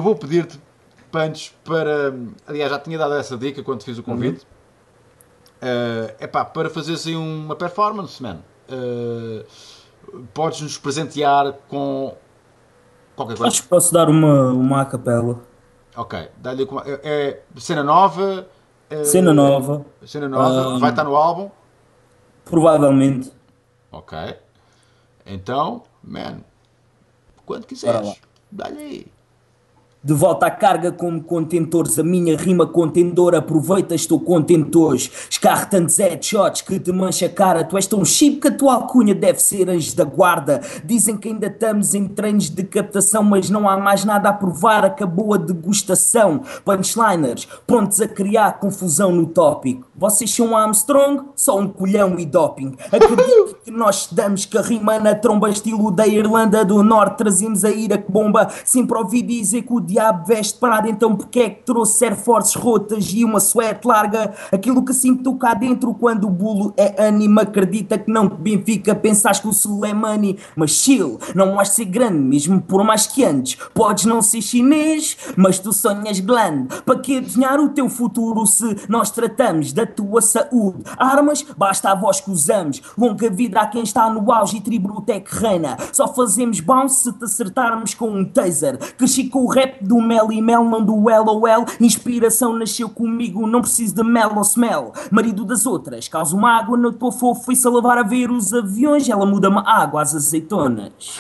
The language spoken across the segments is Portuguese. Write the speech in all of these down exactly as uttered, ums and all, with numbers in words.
vou pedir-te, Punch, para... Aliás, já tinha dado essa dica quando te fiz o convite. É uhum. uh, pá, para fazer assim uma performance, man. Uh, podes-nos presentear com qualquer coisa. Acho que posso dar uma, uma a capela. Ok, dá-lhe uma, é, é cena nova. Cena Uh, nova. cena nova, vai estar ahm, no álbum. provavelmente. Ok, então, man, quando Bora lá. quiseres, dá-lhe aí. De volta à carga como contentores, a minha rima contendor, aproveita, estou contente hoje. Escarre tantos headshots que te mancha a cara, tu és tão chip que a tua alcunha deve ser anjo da guarda. Dizem que ainda estamos em treinos de captação, mas não há mais nada a provar, acabou a degustação. Punchliners, prontos a criar confusão no tópico. Vocês são Armstrong, só um colhão e doping. Acredito que nós damos que a rima na tromba, estilo da Irlanda do Norte, trazemos a ira que bomba. Sempre ouvi dizer que o diabo veste parado, então porque é que trouxe Air Forces rotas e uma suéte larga? Aquilo que sinto cá dentro quando o bulo é ânimo, acredita que não te Benfica, pensas que o sul é money, mas chill, não vais ser grande, mesmo por mais que antes. Podes não ser chinês, mas tu sonhas grande. Para que adivinhar o teu futuro se nós tratamos da tua saúde? Armas, basta a voz que usamos. Longa vida a quem está no auge e tributo é que reina. Só fazemos bounce se te acertarmos com um taser. Cresci com o rap do mel e mel, não do L O L. Inspiração nasceu comigo, não preciso de mel ou smell. Marido das outras, causa uma água no teu fofo e se a lavar a ver os aviões, ela muda-me a água às azeitonas.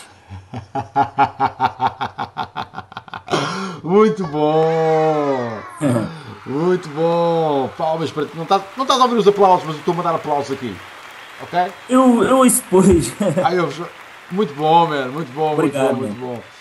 Muito bom! Muito bom! Palmas para ti. Não estás, não estás a ouvir os aplausos, mas eu estou a mandar aplausos aqui. Ok? Eu, eu ouço depois. Aí eu, muito bom, man. Muito bom, muito bom, Obrigado, muito man. bom.